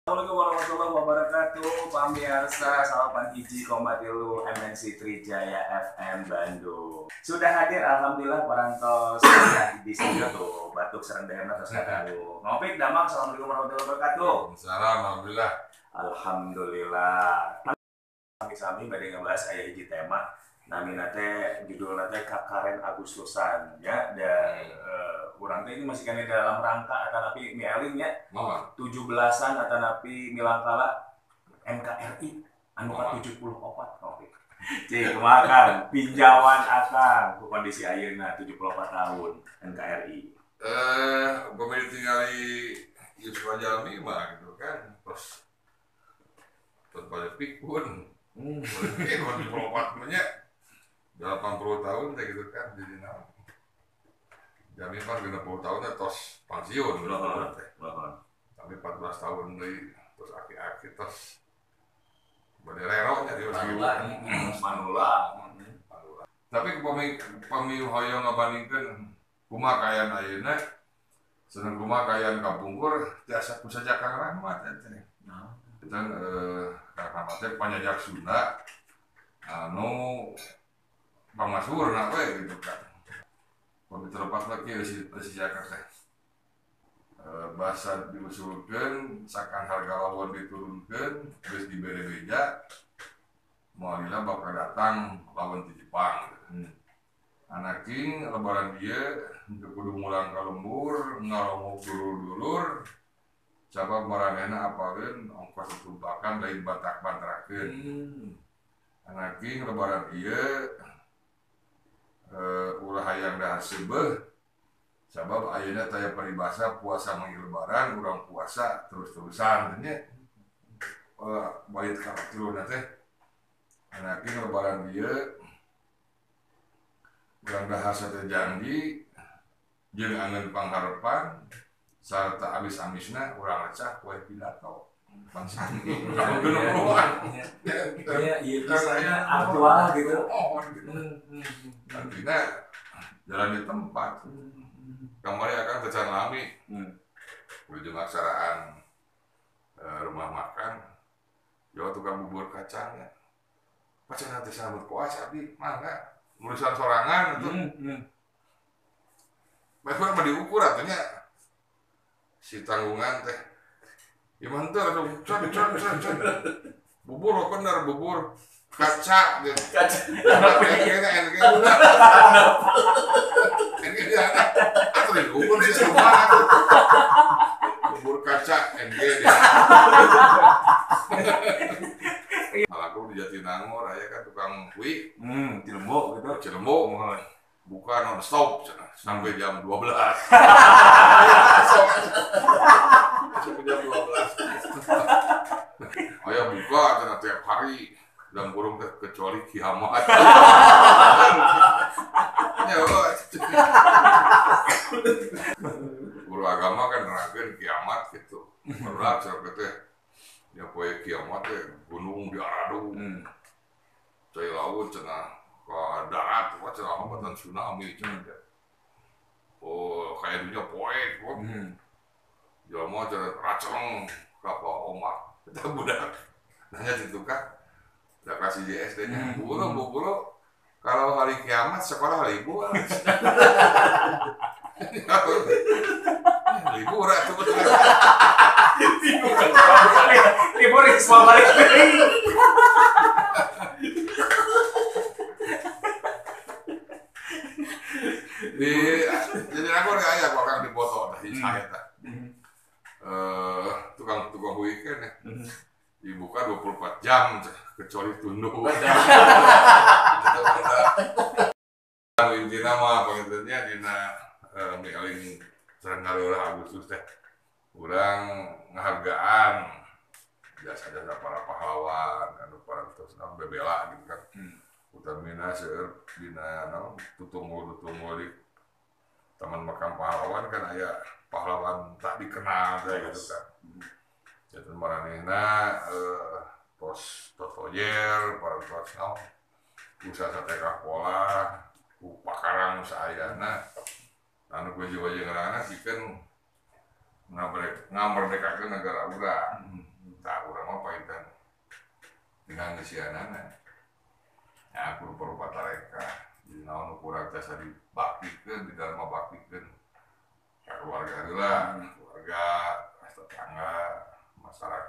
Assalamualaikum warahmatullahi wabarakatuh, pemirsa Salapan Hiji Komatilu MNC Trijaya FM Bandung. Sudah hadir alhamdulillah parantos di sini tuh batuk serang daerah terus kataku. Ngopik damang, assalamualaikum warahmatullahi wabarakatuh. Salam, alhamdulillah. Alhamdulillah. Kami badai ngebahas aya hiji tema. Namina teh judulna teh Kakaren Agustusan ya dan urang teh ini masih kan dalam rangka atanapi mieling ya 17-an atanapi milangkala NKRI anu ke-74 kopi. Cik kumaha pinjauan akang ku kondisi ayeuna 74 tahun NKRI. Pemilik tinggali Yusuf Jalmi mah gitu kan terus balik pikun. Boleh 74 nya 80 tahun teh gitu kan jadi naon. Jami mah 60 tahun tos pensiun teh. Tapi 14 tahun deui terus aki-aki terus bade rero nya di manula. Tapi pemilu hoyong ngabandingkeun kumaha kaayaan ayeuna seneng kumaha kaayaan kapungkur tiasa kusaja Kang Rahmat teh. Dan Kang Rahmat teh panyajak Sunda anu pamasyhur na we gitu kan. Pami terlepas lagi si Jakarta. Bahasa diusulkeun sakan harga lawan diturunkeun geus dibere beja. Moalila bakal datang lawan ti Jepang. Anaking lebaran dieu kudu mulang ka lembur ngalongok dulur-dulur. Sabab maranehna apaleun ongkos ditumpakan lain bantak-bantrakeun. Anaking lebaran ieu ulah hayang dahar sebeuh sabab ayeuna taya paribasa puasa manggil lebaran urang puasa terus-terusan nya bait ka tiluna teh anakeun lebaran ieu urang dahar sateu janji jeung angeun pangharepan sarta abis-amisna urang lecah poe pidato bangsa kamu geus Iya kisahnya aktual gitu. Artinya jalan di tempat. Kemarin akan tecan lami ujung aksaraan rumah makan jauh tukang bubur kacangnya pacar nanti sambut kuas abi mangga nulisan sorangan itu memang mau diukur artinya si tanggungan teh gimana tuh ada con bubur bener bubur kaca gitu atau bubur sih semua bubur kaca NG aku di Jatinangor aya kan tukang kue Cilembuk gitu. Cilembuk buka non stop sampai jam 12 sampai jam 12 ayah buka dan tiap hari dan burung kecuali kiamat. Guru agama kan nerangkeun kiamat gitu. Berat sampai teh ya poe kiamat teh gunung diaradu. Cai laut cenah ka darat wah cenah hambatan tsunami cenah. Oh kayak dunia poe kok. Jalma cenah raceng kapal omak. Kita budak nanya di tukang udah kasih JSD-nya bu guru kalau hari kiamat sekolah libur libur itu betul libur semua balik jadi aku nggak ada orang di foto dari saya tukang weekend ya dibuka 24 jam kecuali tunduk. Intinya mah pengintinya dina mieling Seranggarola Agustus teh urang ngahargaan jasa-jasa para pahlawan anu parantos bebela gitu kan. Utamina seueur dina tutunggul di Taman Makam Pahlawan kan aya pahlawan tak dikenal gitu kan. Jadi maranehna tos toyer parantos usaha satekah pola pakarang saayana anu kunci wajah ngarana sikeun ngamerdekakeun negara urang pimpinan ngeusianana. Ya rupa-rupa tareka. Jadi naon kurang jasa dibaktikeun, didharma baktikeun. Ka keluarga heula, keluarga, tetangga, masyarakat